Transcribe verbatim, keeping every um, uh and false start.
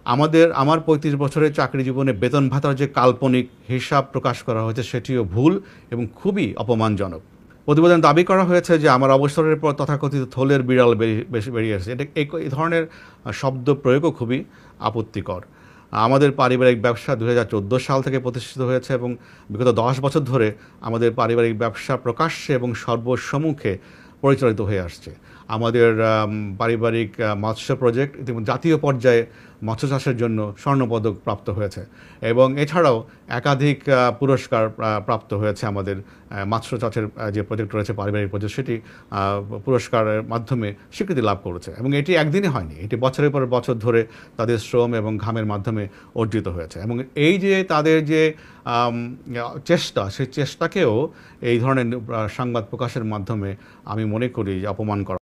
আমাদের আমার পঁয়ত্রিশ বছরের চাকরি জীবনে বেতন ভাতার যে কাল্পনিক হিসাব প্রকাশ করা হয়েছে সেটিও ভুল এবং খুবই অপমানজনক। প্রতিবেদনে দাবি করা হয়েছে যে আমার অবসরের পর তথাকথিত থলের বিড়াল বেরিয়ে এসেছে। এটা এই ধরনের শব্দ প্রয়োগও খুবই আপত্তিকর। আমাদের পারিবারিক ব্যবসা দুই হাজার চোদ্দো সাল থেকে প্রতিষ্ঠিত হয়েছে এবং বিগত দশ বছর ধরে আমাদের পারিবারিক ব্যবসা প্রকাশ্যে এবং সর্বসম্মুখে পরিচালিত হয়ে আসছে। আমাদের পারিবারিক মৎস্য প্রজেক্ট ইতিমধ্যে জাতীয় পর্যায়ে মৎস্য চাষের জন্য স্বর্ণপদক প্রাপ্ত হয়েছে এবং এছাড়াও একাধিক পুরস্কার প্রাপ্ত হয়েছে আমাদের মৎস্য চাষের যে প্রজেক্ট রয়েছে পারিবারিক প্রজেক্ট সেটি পুরস্কারের মাধ্যমে স্বীকৃতি লাভ করেছে এবং এটি একদিনে হয়নি, এটি বছরের পর বছর ধরে তাদের শ্রম এবং ঘামের মাধ্যমে অর্জিত হয়েছে এবং এই যে তাদের যে চেষ্টা সেই চেষ্টাকেও এই ধরনের সংবাদ প্রকাশের মাধ্যমে আমি মনে করি যে অপমান করা।